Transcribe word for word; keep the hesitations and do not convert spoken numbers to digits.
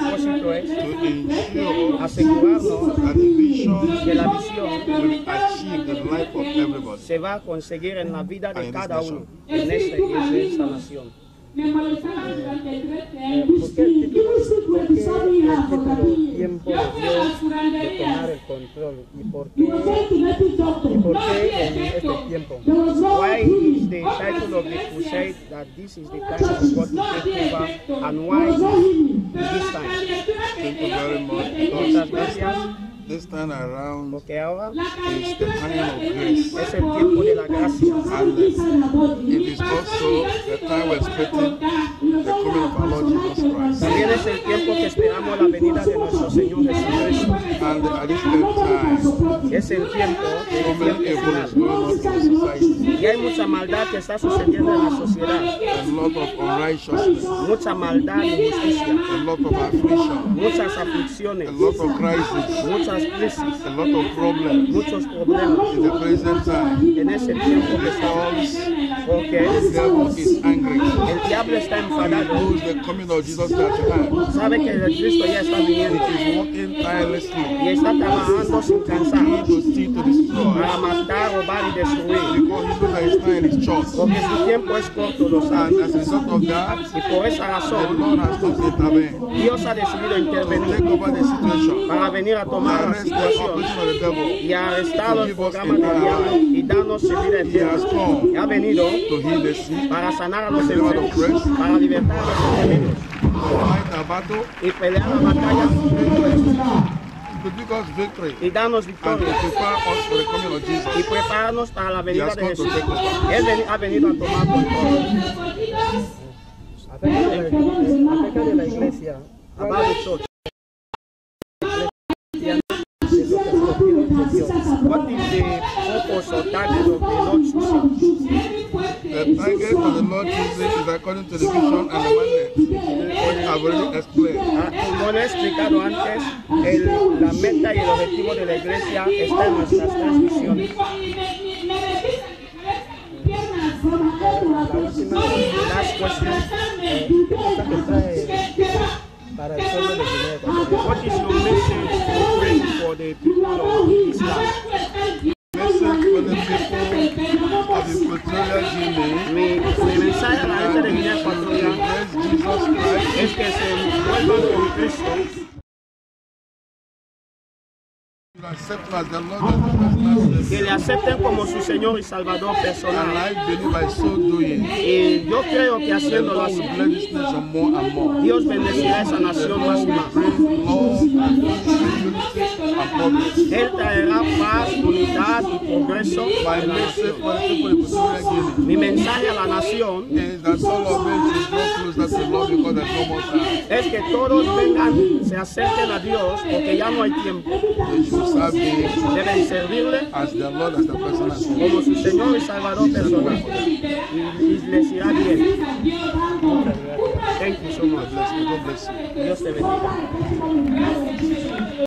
propósito es to ensure asegurarnos that the vision que la visión will achieve the life of everybody. se va a conseguir en la vida de And in cada this uno en esta iglesia, en esta nación. Me molestaba durante el ¿Por qué el título, por qué el título Tiempo de Dios de tomar el control? ¿Y por qué, y por qué en este tiempo? Why is the title of the crusade that this is the time of God to take over, and why this time? Thank you very much. Muchas gracias. This time around Porque ahora is the time of grace. es el tiempo de la gracia. And it is also the time we're expecting the coming of our Lord Jesus Christ. También es el tiempo que esperamos la venida de nuestro Señor Jesucristo. And at this time, Es el tiempo so del many tiempo evil is final. going on in the society. Y hay mucha maldad que está sucediendo en la sociedad. A lot of unrighteousness, Mucha maldad y injusticia. a lot of affliction, Muchas a aflicciones. lot of crisis, Muchas crisis. a lot of problems Muchos problemas. in the present time. En ese tiempo que estamos. Because Porque the devil is angry. el diablo está He enfadado. knows the coming of Jesus is at hand. Sabe que el Cristo ya está viniendo. He is working tirelessly Y está trabajando sin cansar. to steal, to destroy. Para matar, robar y destruir. Because he knows that his time is short. Porque su tiempo es corto, lo And sabe. as a result of that, Y por esa the razón, Lord has come to intervene, Dios ha decidido to take intervenir over the situation, para venir a to tomar la arrest the situación operation of the devil. y arrestar los programas del diablo y darnos vida He has eterna. come Y ha venido to heal the sick, para sanar a los enfermos, para libertar a los oprimidos to fight a battle, y pelear la batalla to give us victory, y darnos and to victoria prepare us for the coming of y Jesus. prepararnos para la venida has de come to Jesús. take over. Él veni- ha venido a tomar control. Acerca de la, acerca de la iglesia, about the church. What is the purpose or target of the Lord choosing? The target of the Lord Jesus is according to the vision and the mandate, which I've already explained. Ah, como le he explicado antes, el- la meta y el objetivo de la iglesia está en nuestras tres visiones. La última, last question, eh, ¿qué mensaje trae para el pueblo de Guinea Ecuatorial? What is your message for praying for the people of Islam? Message for the people of the Equatorial Guinea. Mi, mi mensaje a la gente de Guinea Ecuatorial Praise Jesus Christ. es que se vuelvan con Cristo, You accept him as the Lord and the personal que Savior. le acepten como su Señor y Salvador And personal. I believe by so doing, Y yo creo que the haciéndolo Lord así, will bless this nation more and more. Dios bendecirá a esa nación más y más. Bring love and unity and progress. Él traerá paz, unidad y progreso My en la message nación. for the people of Equatorial Guinea Mi mensaje a la nación is that all of them should draw closer to the Lord because there's no more time. es que todos vengan, se acerquen a Dios porque ya no hay tiempo. They should serve Him Deben servirle as their Lord, as their personal Savior. como su Señor y Salvador personal. Y, y les irá bien. Thank you so much. God bless you. God bless you. Dios te bendiga.